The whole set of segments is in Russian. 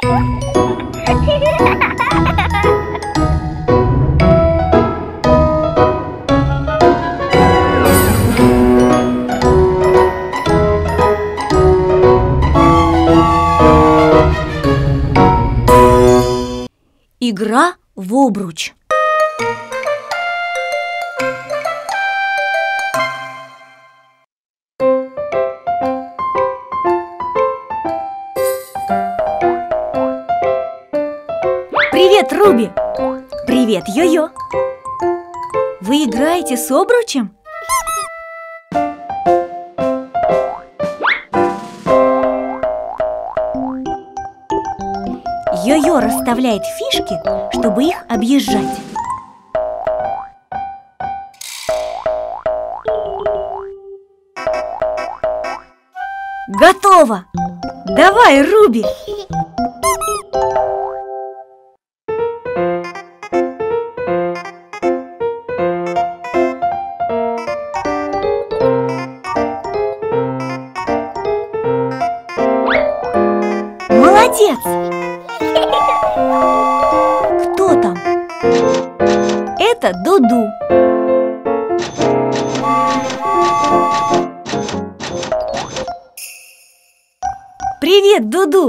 Игра в обруч. Привет, Руби! Привет, Йо-Йо! Вы играете с обручем? Йо-Йо расставляет фишки, чтобы их объезжать. Готово! Давай, Руби! Молодец! Кто там? Это Дуду. Привет, Дуду!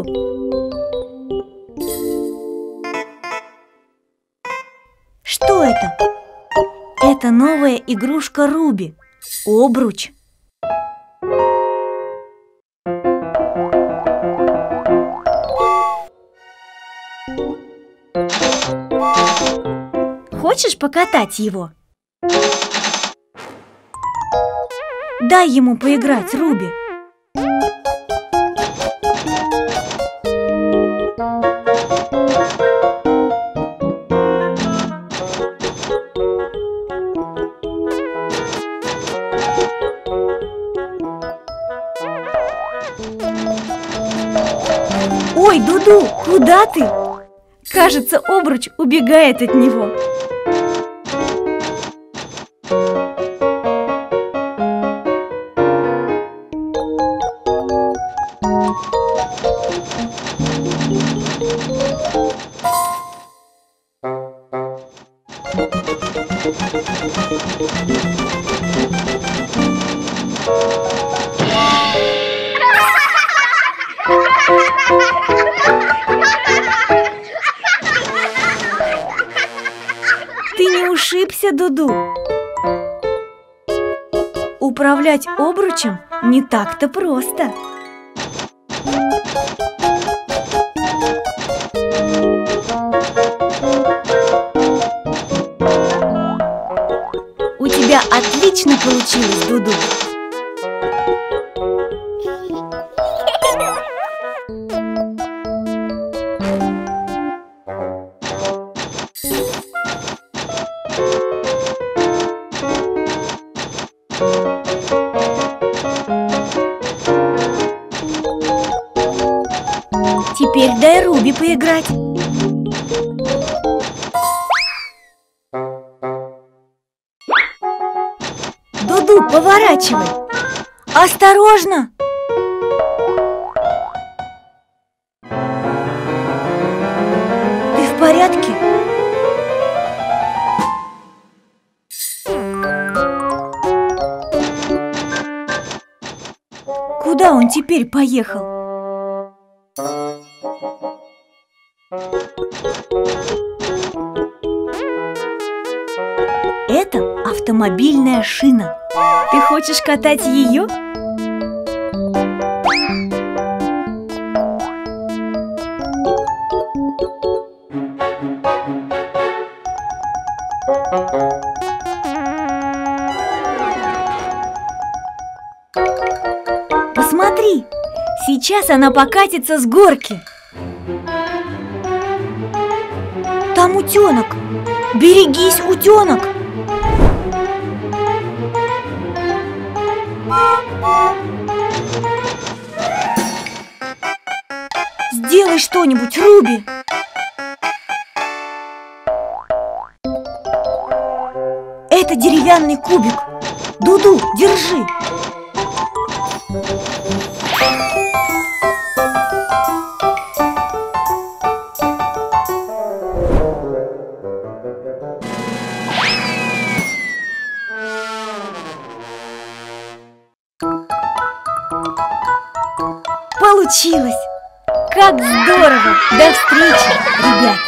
Что это? Это новая игрушка Руби. Обруч. Хочешь покатать его? Дай ему поиграть, Руби. Ой, Дуду, куда ты? Кажется, обруч убегает от него. Ты не ушибся, Дуду? Управлять обручем не так-то просто. У тебя отлично получилось, Дуду. Теперь дай Руби поиграть. Дуду, поворачивай. Осторожно! Ты в порядке? Куда он теперь поехал? Это автомобильная шина. Ты хочешь катать ее? Посмотри, сейчас она покатится с горки. Там утенок. Берегись, утенок! Сделай что-нибудь, Руби! Это деревянный кубик. Дуду, держи! получилось! Как здорово! До встречи, ребята!